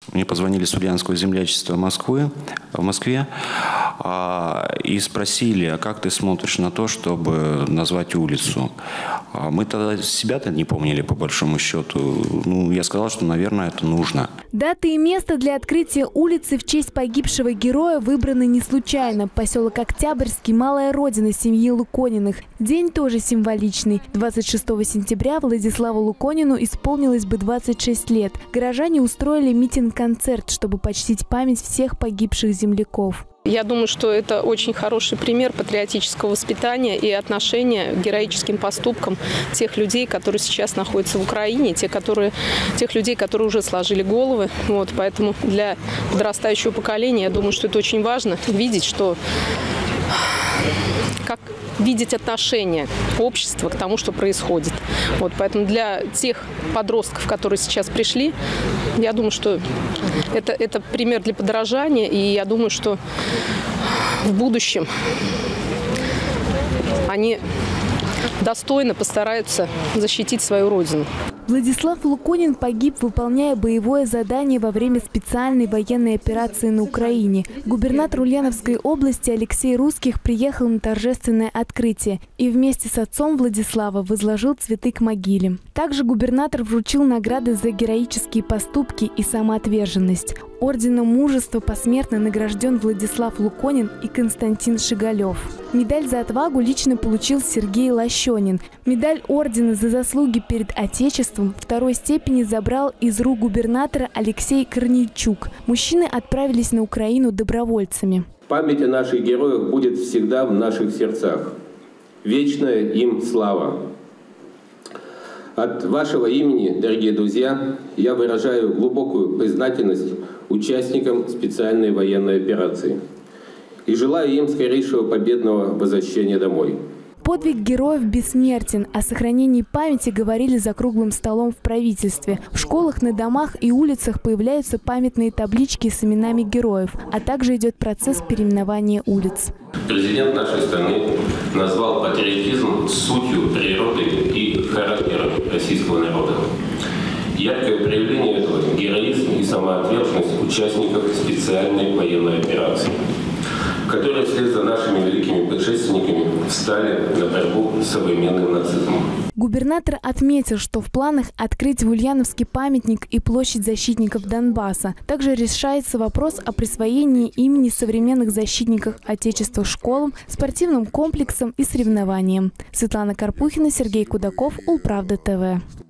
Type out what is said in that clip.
Мне позвонили с Ульяновского землячества в Москве, и спросили, а как ты смотришь на то, чтобы назвать улицу? Мы тогда себя-то не помнили, по большому счету. Ну, я сказал, что, наверное, это нужно. Дата и место для открытия улицы в честь погибшего героя выбраны не случайно. Поселок Октябрьский – малая родина семьи Лукониных. День тоже символичный. 26 сентября Владиславу Луконину исполнилось бы 26 лет. Горожане устроили митинг-концерт, чтобы почтить память всех погибших земляков. Я думаю, что это очень хороший пример патриотического воспитания и отношения к героическим поступкам тех людей, которые сейчас находятся в Украине, тех людей, которые уже сложили головы. Вот, поэтому для подрастающего поколения, я думаю, что это очень важно видеть, как видеть отношение общества к тому, что происходит. Вот, поэтому для тех подростков, которые сейчас пришли, я думаю, что это пример для подражания, и я думаю, что в будущем они достойно постараются защитить свою родину. Владислав Луконин погиб, выполняя боевое задание во время специальной военной операции на Украине. Губернатор Ульяновской области Алексей Русских приехал на торжественное открытие и вместе с отцом Владислава возложил цветы к могиле. Также губернатор вручил награды за героические поступки и самоотверженность. Орденом мужества посмертно награжден Владислав Луконин и Константин Шигалев. Медаль за отвагу лично получил Сергей Лощенин. Медаль ордена за заслуги перед Отечеством второй степени забрал из рук губернатора Алексей Корнейчук. Мужчины отправились на Украину добровольцами. Память о наших героях будет всегда в наших сердцах. Вечная им слава. От вашего имени, дорогие друзья, я выражаю глубокую признательность участникам специальной военной операции и желаю им скорейшего победного возвращения домой. Подвиг героев бессмертен. О сохранении памяти говорили за круглым столом в правительстве. В школах, на домах и улицах появляются памятные таблички с именами героев, а также идет процесс переименования улиц. Президент нашей страны назвал патриотизм сутью природы и характера российского народа. Яркое проявление этого – героизм и самоотверженность участников специальной военной операции, которые вслед за нашими великими предшественниками встали на борьбу с современным нацизмом. Губернатор отметил, что в планах открыть в Ульяновске памятник и площадь защитников Донбасса. Также решается вопрос о присвоении имени современных защитников Отечества школам, спортивным комплексам и соревнованиям. Светлана Карпухина, Сергей Кудаков, Улправда ТВ.